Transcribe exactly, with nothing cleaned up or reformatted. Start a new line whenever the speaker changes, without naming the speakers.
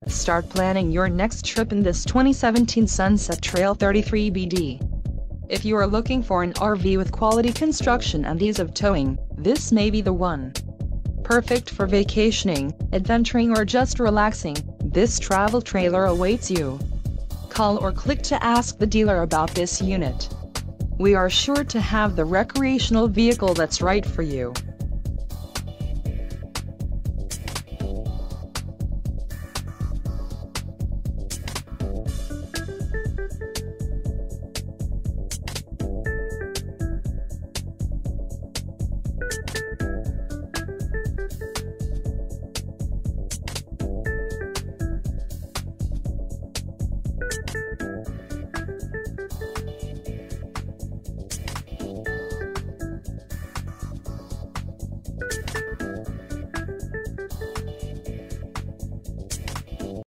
Start planning your next trip in this twenty seventeen Sunset Trail thirty-three B D. If you are looking for an R V with quality construction and ease of towing, this may be the one. Perfect for vacationing, adventuring or just relaxing, this travel trailer awaits you. Call or click to ask the dealer about this unit. We are sure to have the recreational vehicle that's right for you.